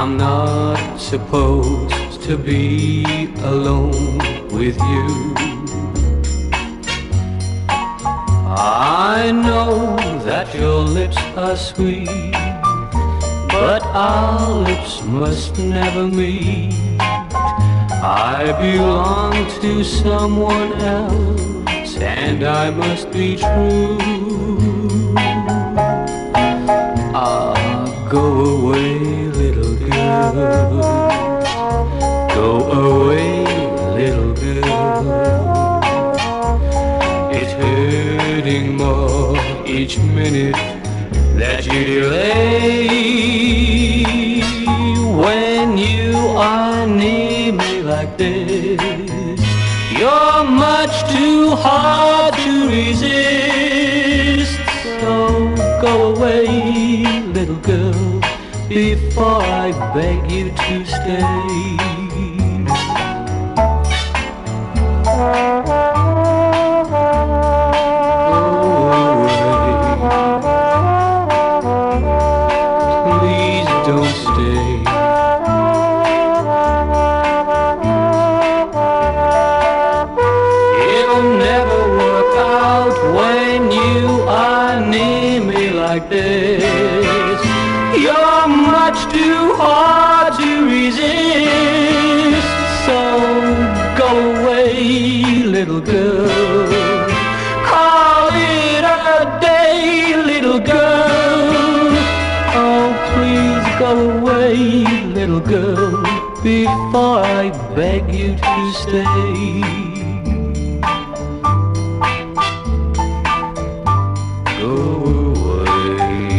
I'm not supposed to be alone with you. I know that your lips are sweet, but our lips must never meet. I belong to someone else, and I must be true. Go away, little girl. Go away, little girl. It's hurting more each minute that you delay. When you are near me like this, you're much too hard to resist. So go away, little girl, before I beg you to stay. Don't stay. It'll never work out when you are near me like this. You're much too hard to resist. So go away, little girl. Call it a day, little girl. Oh, please go away, little girl, before I beg you to stay. Go away.